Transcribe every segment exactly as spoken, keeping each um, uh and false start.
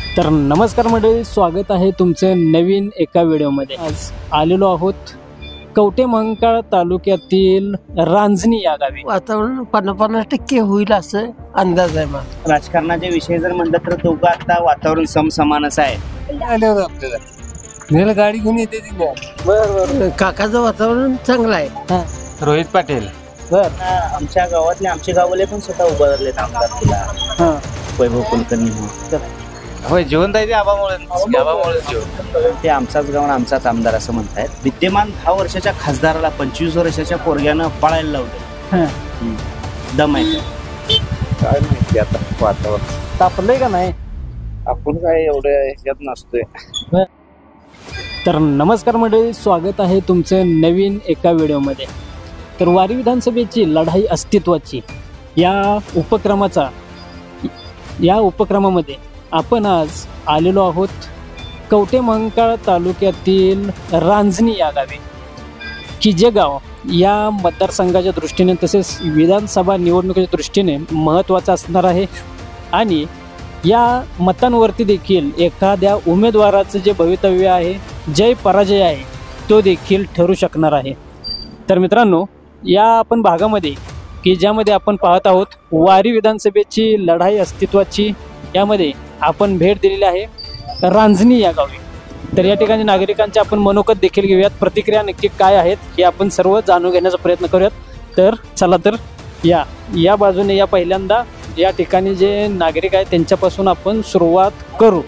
तर नमस्कार मंडळी, स्वागत आहे तुमचं नवीन एका व्हिडिओमध्ये। आज आलेलो आहोत कवठे महांकाळ तालुक्यातील रांजणी या गावी। वातावरण पन्नास पन्नास टक्के होईल असं अंदाज आहे मला। राजकारणाचे विषय जर म्हणलं तर दोघं आता वातावरण समसमानच आहे। आपल्याला गाडी घेऊन येते ती बर बर काकाचं वातावरण चांगलं आहे। रोहित पाटील बर आमच्या गावातले आमचे गावले पण स्वतः उभारलेत आमदार तिला वैभव कुलकर्णी म्हणून। होय, जिवंत आहे ते आबामुळे आबामुळे जिवंत। ते आमचाच गाव आणि आमचाच आमदार असं म्हणतायत। विद्यमान दहा वर्षाच्या खासदाराला पंचवीस वर्षाच्या पोरग्यानं पळायला लावलं। दम आहे काय माहिती आता वातावरण तापलंय का नाही? आपण काय एवढं ह्याच्यात नसतोय। तर नमस्कार मंडळी, स्वागत आहे तुमचं नवीन एका व्हिडिओमध्ये। तर वारी विधानसभेची लढाई अस्तित्वाची या उपक्रमाचा या उपक्रमामध्ये आपण आज आलेलो आहोत कवठे महांकाळ तालुक्यातील रांजणी या गावी, की जे गाव या मतदारसंघाच्या दृष्टीने तसेच विधानसभा निवडणुकीच्या दृष्टीने महत्त्वाचं असणार आहे। आणि या मतांवरती देखील एखाद्या उमेदवाराचं जे भवितव्य आहे, जय पराजय आहे, तो देखील ठरू शकणार आहे। तर मित्रांनो, या आपण भागामध्ये की ज्यामध्ये आपण पाहत आहोत वारी विधानसभेची लढाई अस्तित्वाची, यामध्ये आपण भेट दिलेली आहे रांजणी या गावी। तर या ठिकाणी नागरिकांचे आपण मनोगत देखील घेऊयात, प्रतिक्रिया नक्की काय आहेत हे आपण सर्व जाणून घेण्याचा प्रयत्न करूयात। तर चला तर या या बाजूने या पहिल्यांदा या ठिकाणी जे नागरिक आहेत त्यांच्यापासून आपण सुरुवात करू।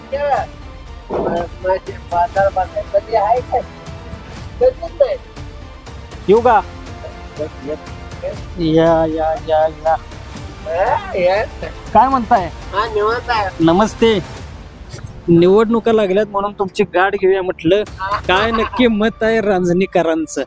येऊ का? या या या या काय म्हणताय? नमस्ते। निवडणुका लागल्यात म्हणून तुमची गाठ घेऊया म्हटलं। काय नक्की मत आहे रांजणीकरांचं?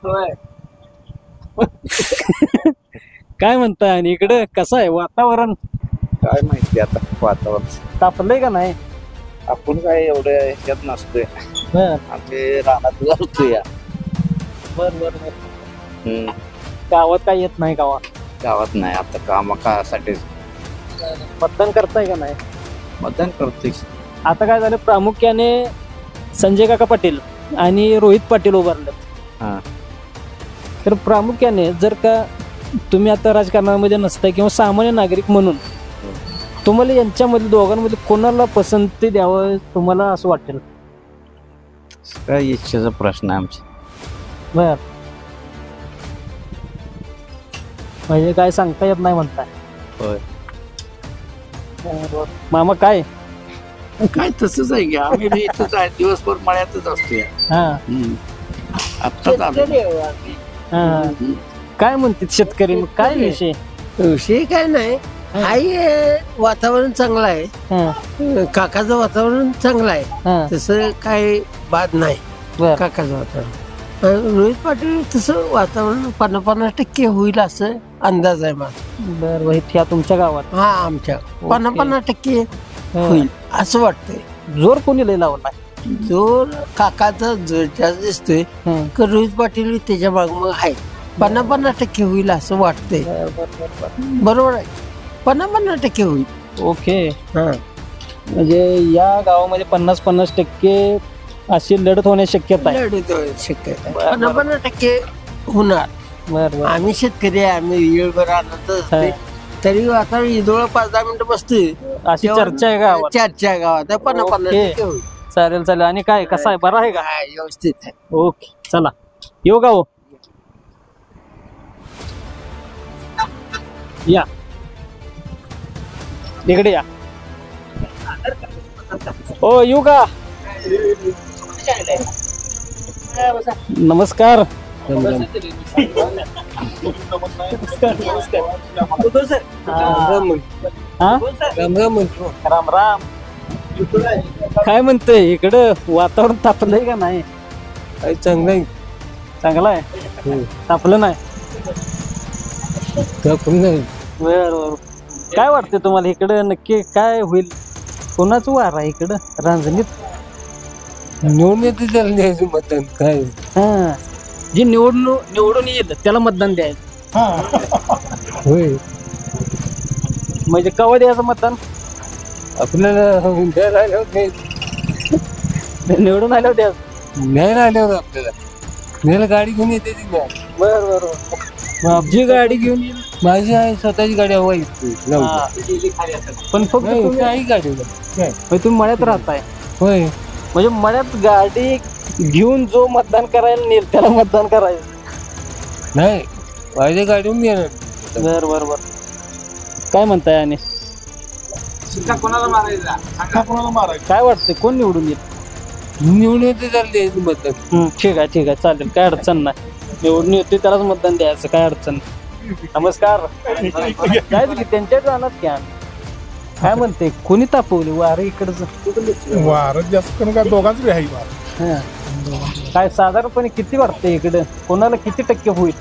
काय म्हणताय? आणि इकडं कसं आहे वातावरण? काय माहिती आता वातावरण तापलंय का नाही? आपण काय एवढं ह्याच्यात नसतोय। आमचे रानात जातोय। बर बर बर गावात काय येत नाही? गावात गावात नाही आता कामासाठी मतदान करताय का नाही? मतदान करतोय। आता काय झालं, प्रामुख्याने संजय काका पाटील आणि रोहित पाटील उभारलेत। हा, तर प्रामुख्याने जर का तुम्ही आता राजकारणामध्ये नसताय किंवा सामान्य नागरिक म्हणून तुम्हाला यांच्यामध्ये दोघांमध्ये कोणाला पसंती द्यावं तुम्हाला असं वाटेल? काय इच्छेचा प्रश्न आहे आमचा। बर, म्हणजे काय सांगता येत नाही म्हणताय? होय। मामा काय काय तसंच आहे की आम्ही बी इथंच आहे, दिवसभर मळ्यातच असतोय। हा आत्ताच आम्ही हा काय म्हणते शेतकरी? काय विषय? विषय काय नाही, हाय वातावरण चांगलं आहे। काकाचं वातावरण चांगलं आहे, तसं काय बाद नाही काकाचं वातावरण। रोहित पाटील तसं वातावरण पन्नास पन्नास टक्के होईल असं अंदाज आहे मला। बर, रोहित या तुमच्या गावात? हा, आमच्या पन्नास पन्नास टक्के होईल असं वाटतंय। जोर कोणी लय लावला? जोर काकाचा जोर जास्त दिसतोय, तर रोहित पाटील त्याच्या माग मग आहे। पन्नास पन्नास टक्के होईल असं वाटतंय। बरोबर आहे, पन्नास पन्नास टक्के होईल। ओके, हा म्हणजे या गावामध्ये पन्नास पन्नास टक्के अशी लढत होण्याची शक्यता आहे? लढत शक्यता आहे, पन्नास पन्नास टक्के होणार। बरं, आम्ही शेतकरी आहे, आम्ही वेळभर आनंद असते, तरी आता इजवळ पाच दहा मिनिटं बसतोय। अशी चर्चा आहे गावात? चर्चा आहे गावात, पन्नास पन्नास टक्के होईल। चालेल चालेल। आणि काय कसं आहे, बरं आहे का? व्यवस्थित आहे। ओके, चला येऊ का? हो या इकडे या। ओ येऊ का? नमस्कार। राम राम। काय म्हणतंय इकडं वातावरण? तापलंय का नाही? चांगलं आहे, चांगलं आहे, तापलं नाही? तापलं नाही। बरं, काय वाटतं तुम्हाला इकडं नक्की काय होईल? कोणाचं वार आहे इकडं रांजणीत? निवडून येते त्याला द्यायचं मतदान काय? हा, जे निवडून निवडून येईल त्याला मतदान द्यायचं? होय, म्हणजे केव्हा द्यायचं मतदान? आपल्याला न्यायला आल्यावर नाही निवडून आल्यावर द्या. न्यायला आल्यावर आपल्याला न्यायला गाडी घेऊन येते ती न्याय. बर बर बर. जी गाडी घेऊन येईल माझी आहे स्वतःची गाडी हवाई हा. पण फक्त तुम्ही- काही गाडी म्हणजे तुम्ही मळ्यात राहताय होय. म्हणजे मळ्यात गाडी घेऊन जो मतदान करायला नेल त्याला मतदान करायचं. नाही माझ्या गाडीहून येणार. बर बर बर. काय म्हणताय आणि काय वाटतंय कोण निवडून येईल? निवडून येते चालते मतदान. हम्म, ठीक आहे ठीक आहे चालेल काय अडचण नाही. निवडून येते त्यालाच मतदान द्यायचं काय अडचण नाही. नमस्कार. जायचं की त्यांच्या जाणार की आम्ही. काय म्हणते कोणी तापवली वारं इकडचं? वारं जास्त करून काय दोघांच बी आहे वार. हा. काय साधारणपणे किती वाटतं इकडं कोणाला किती टक्के होईल?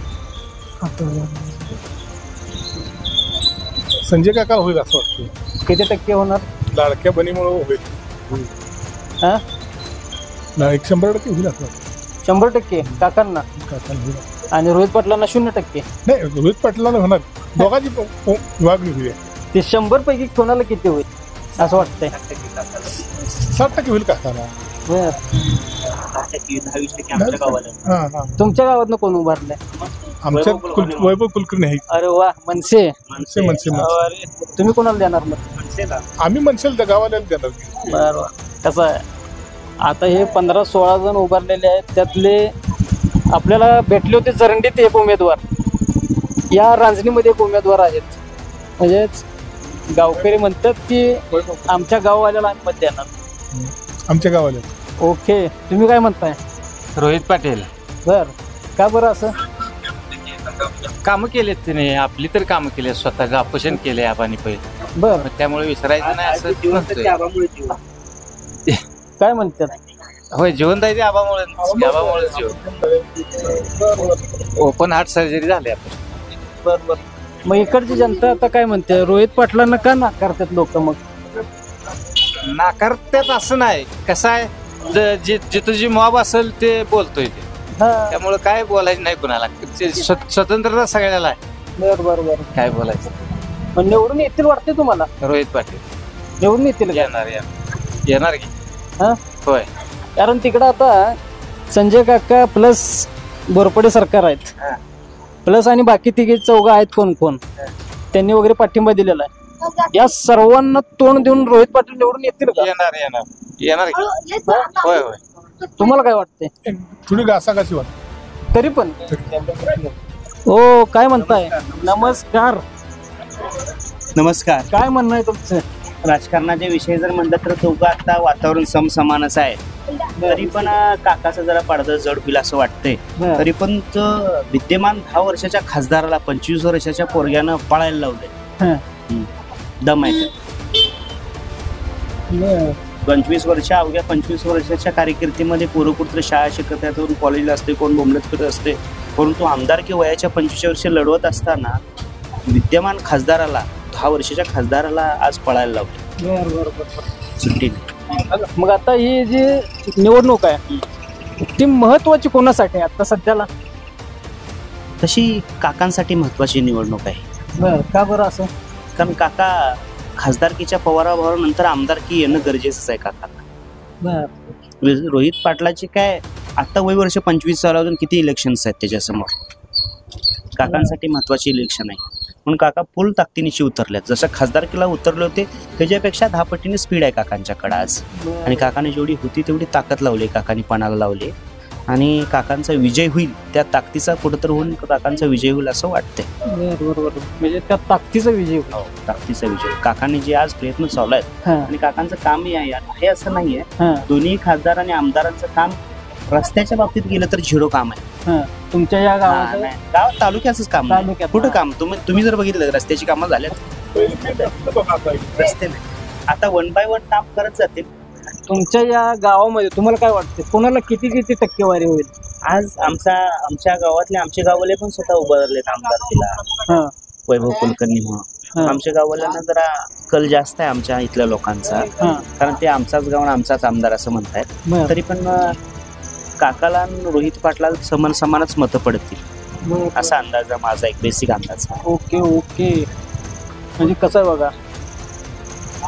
संजय काका होईल असं वाटतं. किती टक्के होणार? लाडक्या बनीमुळे होईल. हा ला- एक शंभर टक्के होईल असं वाटतं. शंभर टक्के काकांना काका होईल. आणि रोहित पाटलांना शून्य टक्के. नाही रोहित पाटलाला होणार दोघांची प- प- विभागणी होईल. ते शंभर पैकी कोणाला किती होईल असं वाटतंय? साठ टक्के होईल काकाला. बर. दहावीस टक्के आमच्या गावाला. हा हा तुमच्या गावातनं कोण उभारलंय? आमच्या कुल वैभव कुलकर्णी आहे. अरे वा मनसे. मनसे मनसे मनसे. अरे, तुम्ही कोणाला देणार मग? आम्ही मनसेल त्या गावाला देणार की. बर बर. कसं आहे आता हे पंधरा सोळा जण उभारलेले आहेत त्यातले आपल्याला भेटले होते जरंडीत एक उमेदवार, या रांजणीमध्ये एक उमेदवार आहेत. म्हणजेच गावकरी म्हणतात की आमच्या गाववाल्याला आम्ही मत देणार. आमच्या गावाला ओके तुम्ही काय म्हणताय? रोहित पाटील बर का बरं असं? कामं केलेत त्याने, आपली तर कामं केली, स्वतःचं ऑपरेशन केले आपण पहिले, बर त्यामुळे विसरायचं नाही असं म्हणतोय. काय म्हणतात? होय जिवंत आहे ते आबामुळे आबामुळे ओपन हार्ट सर्जरी झाली आपण. बर बर. मग इकडची जनता आता काय म्हणते? रोहित पाटलांना का नाकारतात लोक? मग नाकारतात असं नाही, कसं आहे ज- जि- जिथं जी मॉब असेल ते बोलतोय ते, हा. त्यामुळे काय बोलायचं नाही कुणाला, ते स्व- स्वतंत्रता सगळ्याला आहे, बर बर बर. काय बोलायचं. पण निवडून येतील वाटते तुम्हाला? रोहित पाटील निवडून येतील का? येणार येणार येणार की. हा? होय कारण तिकडं आता संजय काका प्लस बोरपडे सरकार आहेत, प्लस आणि बाकी तिघे चौघ आहेत कोण कोण, त्यांनी वगैरे पाठिंबा दिलेला आहे. या सर्वांना तोंड देऊन रोहित पाटील निवडून येतील का? येणार येणार येणार की. होय होय. तुम्हाला काय वाटतंय? थोडी घासाघासी वाटत. तरी पण हो काय म्हणताय? नमस्कार. नमस्कार. काय म्हणणं आहे तुमचं? राजकारणाच्या विषयी जर म्हणलं तर दोघं आता वातावरण समसमानच आहे. तरी पण अं, काकाचं जरा पडदा जड होईल असं वाटतंय. बरं. तरी पण तो विद्यमान दहा वर्षाच्या खासदाराला पंचवीस वर्षाच्या पोरग्यानं पळायला लावलंय. हं. दम आहे पंचवीस वर्ष अवघ्या पंचवीस वर्षाच्या कारकिर्दीमध्ये पोरं कुठं शाळा शिकत आहेत, कोण कॉलेजला असते, कोण बोंबलत करत असते, परंतु आमदार की वयाच्या पंचवीस वर्ष लढवत असताना विद्यमान खासदाराला दहा वर्षाच्या खासदाराला आज पळायला लावलं सुट्टीने. मग आता ही जी निवडणूक आहे ती महत्वाची कोणासाठी आहे आता सध्याला? तशी काकांसाठी महत्वाची निवडणूक आहे. बर का बरं असं? कारण काका खासदारकीच्या पवारावर नंतर आमदारकी येणं गरजेचंच आहे काकांना. बर. रोहित पाटलाची काय आता वय वर्ष पंचवीस साल अजून किती इलेक्शन्स आहेत त्याच्यासमोर. काकांसाठी महत्वाची इलेक्शन आहे म्हणून काका फुल ताकदीनिशी उतरल्यात. जसं खासदारकीला उतरले होते त्याच्यापेक्षा दहा पटीने स्पीड आहे काकांच्याकडे आज. आणि काकाने जेवढी होती तेवढी ताकद लावली, काकांनी पणाला लावली आणि काकांचा विजय होईल, त्या ताकदीचा कुठंतर होऊन काकांचा विजय होईल असं वाटतंय. बरोबर. म्हणजे त्या ताकदीचा विजय होईल. हो, ताकदीचा विजय. काकांनी जे आज प्रयत्न चालू आहेत हा. आणि काकांचं कामही आहे आहे असं नाहीये. हा. दोन्ही खासदार आणि आमदारांचं काम रस्त्याच्या बाबतीत गेलं तर झिरो काम आहे. हा. तुमच्या या हा, गावात नाही. गाव तालुक्याचंच काम नाही. तालुक्यात. कुठं हा. काम तुम्ही तुम्ही जर बघितलं रस्त्याची कामं झाल्यात, रस्ते नाही. आता वन बाय वन काम करत जातील. तुमच्या या गावामध्ये तुम्हाला काय वाटतं कोणाला किती किती टक्केवारी होईल? आज आमचा आमच्या गावातले आमचे गावले पण स्वतः उभारलेत आमदारकीला. हा. वैभव कुलकर्णी म्हणून. हा. आमच्या गावाल्यांना जरा कल जास्त आहे आमच्या इथल्या लोकांचा, हा. कारण ते आमचाच गाव आणि आमचाच आमदार असं म्हणतायत. बर. तरी पण अं, काकाला आणि रोहित पाटलाला समान समानच मतं पडतील बर. असा अंदाज आहे माझा, एक बेसिक अंदाज. Okay okay. म्हणजे कसं आहे बघा,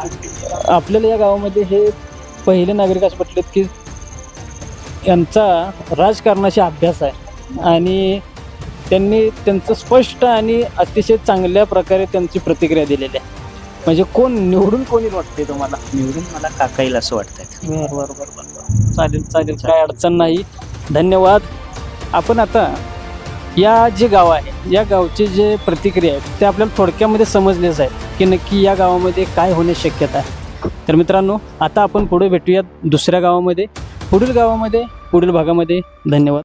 आपल्याला या गावामध्ये हे पहिले नागरिक असं म्हटलेत की यांचा राजकारणाशी अभ्यास आहे आणि त्यांनी त्यांचं स्पष्ट आणि अतिशय चांगल्या प्रकारे त्यांची प्रतिक्रिया दिलेली आहे. म्हणजे कोण निवडून कोणी वाटते तुम्हाला? निवडून मला काका येईल असं वाटतंय. बरं बरं बरं बरं चालेल चालेल काय अडचण नाही. धन्यवाद. आपण आता या जे गाव आहे या गावचे जे प्रतिक्रिया आहेत ते आपल्याला थोडक्यामध्ये समजलेच आहेत की नक्की या गावामध्ये काय होण्याची शक्यता आहे. तर मित्रांनो आता आपण पुढे भेटूयात दुसऱ्या गावामध्ये, पुढील गावामध्ये, पुढील भागामध्ये. धन्यवाद.